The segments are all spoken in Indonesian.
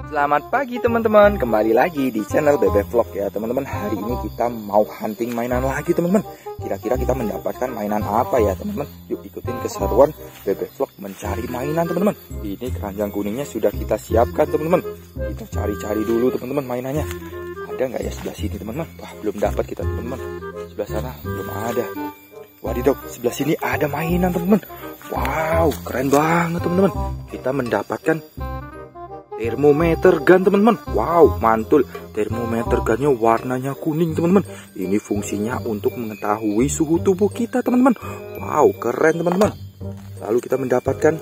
Selamat pagi teman-teman, kembali lagi di channel Bebe Vlog ya teman-teman. Hari ini kita mau hunting mainan lagi teman-teman. Kira-kira kita mendapatkan mainan apa ya teman-teman? Yuk ikutin keseruan Bebe Vlog mencari mainan teman-teman. Ini keranjang kuningnya sudah kita siapkan teman-teman. Kita cari-cari dulu teman-teman mainannya. Ada nggak ya sebelah sini teman-teman? Wah belum dapat kita teman-teman. Sebelah sana belum ada. Wadidaw, sebelah sini ada mainan teman-teman. Wow, keren banget teman-teman. Kita mendapatkan termometer gun teman-teman. Wow, mantul. Termometer gunnya warnanya kuning teman-teman. Ini fungsinya untuk mengetahui suhu tubuh kita teman-teman. Wow, keren teman-teman. Lalu kita mendapatkan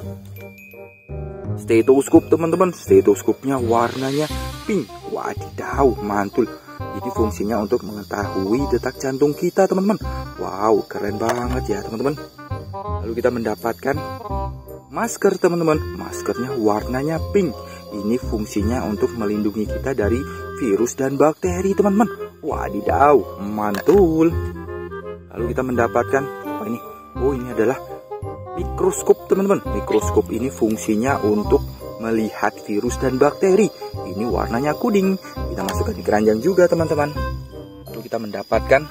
stetoskop teman-teman. Stetoskopnya warnanya pink. Wadidaw, mantul. Ini fungsinya untuk mengetahui detak jantung kita teman-teman. Wow, keren banget ya teman-teman. Lalu kita mendapatkan masker teman-teman. Maskernya warnanya pink. Ini fungsinya untuk melindungi kita dari virus dan bakteri teman-teman. Wadidaw, mantul. Lalu kita mendapatkan apa ini? Oh, ini adalah mikroskop teman-teman. Mikroskop ini fungsinya untuk melihat virus dan bakteri. Ini warnanya kuning. Kita masukkan di keranjang juga teman-teman. Lalu kita mendapatkan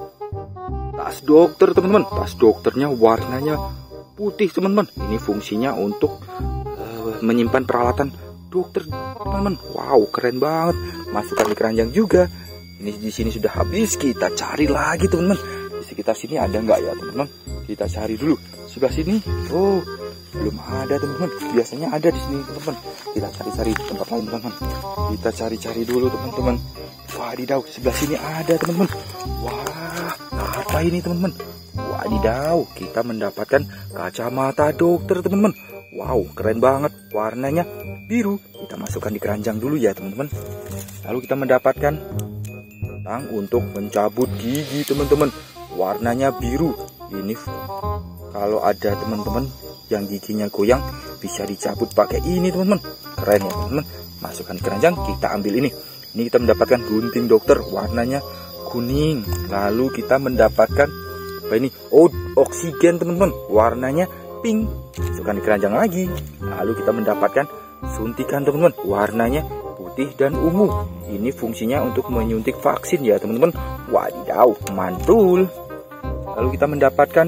tas dokter teman-teman. Tas dokternya warnanya putih teman-teman. Ini fungsinya untuk menyimpan peralatan dokter teman-teman. Wow, keren banget. Masukkan di keranjang juga. Ini di sini sudah habis. Kita cari lagi teman-teman. Di sekitar sini ada nggak ya teman-teman? Kita cari dulu. Sebelah sini. Oh, belum ada teman-teman. Biasanya ada di sini teman-teman. Kita cari-cari di tempat lain teman-teman. Kita cari-cari dulu teman-teman. Wadidaw, sebelah sini ada teman-teman. Wah, apa ini teman-teman? Wadidaw, kita mendapatkan kacamata dokter teman-teman. Wow, keren banget. Warnanya biru. Kita masukkan di keranjang dulu ya teman-teman. Lalu kita mendapatkan tang untuk mencabut gigi teman-teman. Warnanya biru. Ini kalau ada teman-teman yang giginya goyang bisa dicabut pakai ini teman-teman. Keren ya teman-teman. Masukkan di keranjang. Kita ambil ini. Ini kita mendapatkan gunting dokter. Warnanya kuning. Lalu kita mendapatkan apa ini? Oh, oksigen teman-teman. Warnanya pink. Masukkan di keranjang lagi. Lalu kita mendapatkan suntikan teman-teman. Warnanya putih dan ungu. Ini fungsinya untuk menyuntik vaksin ya teman-teman. Wadidaw, mantul. Lalu kita mendapatkan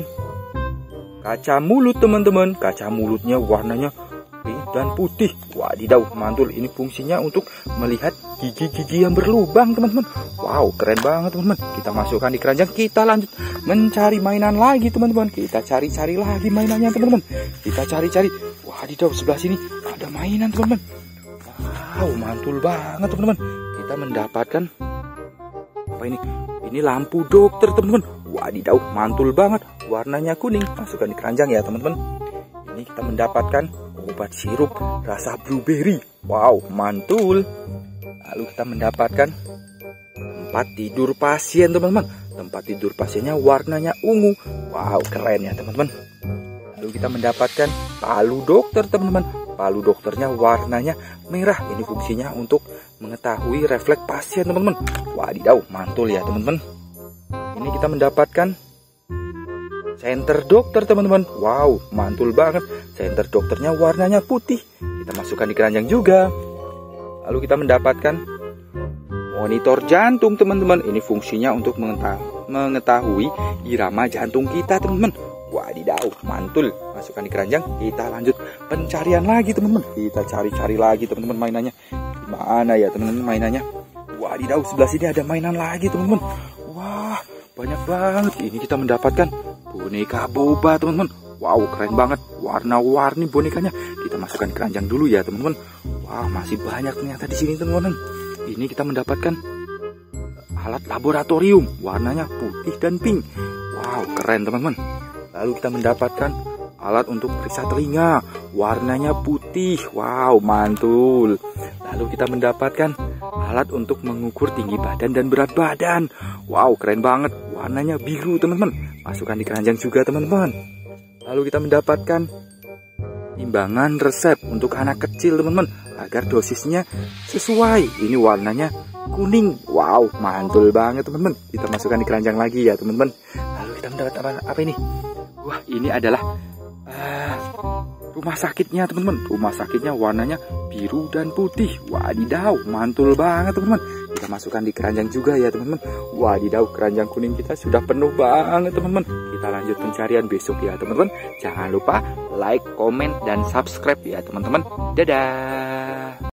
kaca mulut teman-teman. Kaca mulutnya warnanya pink dan putih. Wadidaw, mantul. Ini fungsinya untuk melihat gigi-gigi yang berlubang teman-teman. Wow, keren banget teman-teman. Kita masukkan di keranjang. Kita lanjut mencari mainan lagi teman-teman. Kita cari-cari lagi mainannya teman-teman. Kita cari-cari. Wadidaw, sebelah sini ada mainan teman-teman. Wow, mantul banget teman-teman. Kita mendapatkan apa ini? Ini lampu dokter teman-teman. Wadidaw, mantul banget. Warnanya kuning. Masukkan di keranjang ya teman-teman. Ini kita mendapatkan obat sirup rasa blueberry. Wow, mantul. Lalu kita mendapatkan tempat tidur pasien teman-teman. Tempat tidur pasiennya warnanya ungu. Wow, keren ya teman-teman. Lalu kita mendapatkan palu dokter teman-teman. Palu dokternya warnanya merah. Ini fungsinya untuk mengetahui refleks pasien teman-teman. Wadidaw, mantul ya teman-teman. Ini kita mendapatkan senter dokter teman-teman. Wow, mantul banget. Senter dokternya warnanya putih. Kita masukkan di keranjang juga. Lalu kita mendapatkan monitor jantung teman-teman. Ini fungsinya untuk mengetahui irama jantung kita teman-teman. Wadidaw, mantul. Masukkan di keranjang. Kita lanjut pencarian lagi teman-teman. Kita cari-cari lagi teman-teman mainannya. Mana ya teman-teman mainannya? Wadidaw, sebelah sini ada mainan lagi teman-teman. Wah, banyak banget. Ini kita mendapatkan boneka boba teman-teman. Wow, keren banget. Warna-warni bonekanya. Kita masukkan di keranjang dulu ya teman-teman. Wah, masih banyak ternyata di sini teman-teman. Ini kita mendapatkan alat laboratorium. Warnanya putih dan pink. Wow, keren teman-teman. Lalu kita mendapatkan alat untuk periksa telinga. Warnanya putih. Wow, mantul. Lalu kita mendapatkan alat untuk mengukur tinggi badan dan berat badan. Wow, keren banget. Warnanya biru teman-teman. Masukkan di keranjang juga teman-teman. Lalu kita mendapatkan timbangan resep untuk anak kecil teman-teman, agar dosisnya sesuai. Ini warnanya kuning. Wow, mantul banget teman-teman. Kita masukkan di keranjang lagi ya teman-teman. Lalu kita mendapat apa ini? Wah, ini adalah rumah sakitnya teman-teman. Rumah sakitnya warnanya biru dan putih. Wadidaw, mantul banget teman-teman. Kita masukkan di keranjang juga ya teman-teman. Wadidaw, keranjang kuning kita sudah penuh banget teman-teman. Kita lanjut pencarian besok ya teman-teman. Jangan lupa like, komen, dan subscribe ya teman-teman. Dadah.